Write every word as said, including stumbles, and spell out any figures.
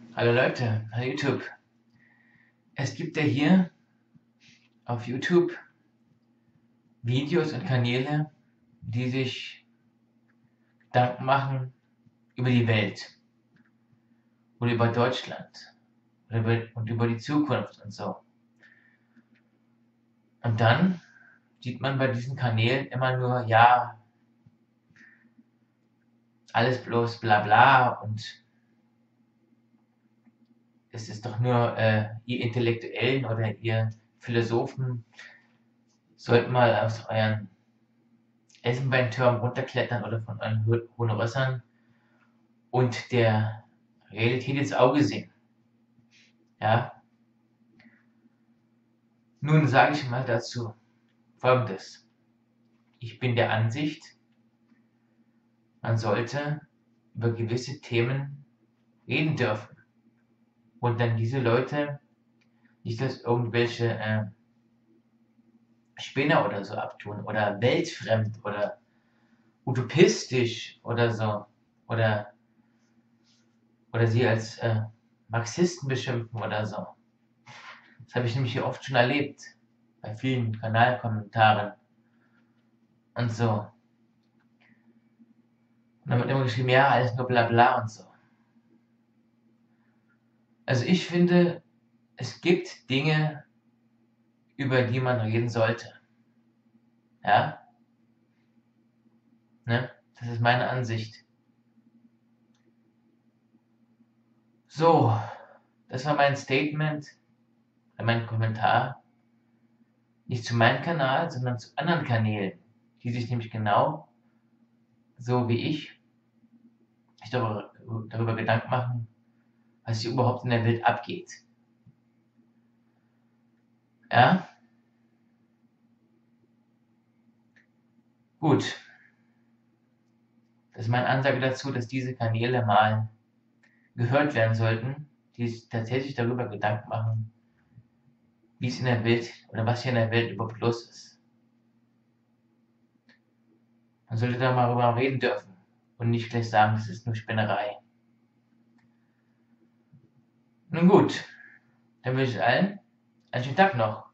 Hallo Leute, hallo YouTube. Es gibt ja hier auf YouTube Videos und Kanäle, die sich Gedanken machen über die Welt oder über Deutschland oder über, und über die Zukunft und so. Und dann sieht man bei diesen Kanälen immer nur, ja, alles bloß bla bla und es ist doch nur äh, ihr Intellektuellen oder ihr Philosophen sollten mal aus euren Elfenbeintürmen runterklettern oder von euren hohen Rössern und der Realität ins Auge sehen. Ja, nun sage ich mal dazu Folgendes. Ich bin der Ansicht, man sollte über gewisse Themen reden dürfen und dann diese Leute nicht als irgendwelche äh, Spinner oder so abtun oder weltfremd oder utopistisch oder so oder, oder sie als äh, Marxisten beschimpfen oder so. Das habe ich nämlich hier oft schon erlebt, bei vielen Kanalkommentaren und so. Und dann wird immer geschrieben, ja, alles nur bla bla und so. Also ich finde, es gibt Dinge, über die man reden sollte. Ja? Ne? Das ist meine Ansicht. So, das war mein Statement, mein Kommentar. Nicht zu meinem Kanal, sondern zu anderen Kanälen, die sich nämlich genau so wie ich sich darüber, darüber Gedanken machen, was hier überhaupt in der Welt abgeht. Ja? Gut. Das ist meine Ansage dazu, dass diese Kanäle mal gehört werden sollten, die sich tatsächlich darüber Gedanken machen, wie es in der Welt oder was hier in der Welt überhaupt los ist. Man sollte da mal darüber reden dürfen und nicht gleich sagen, das ist nur Spinnerei. Nun gut, dann wünsche ich allen einen schönen Tag noch.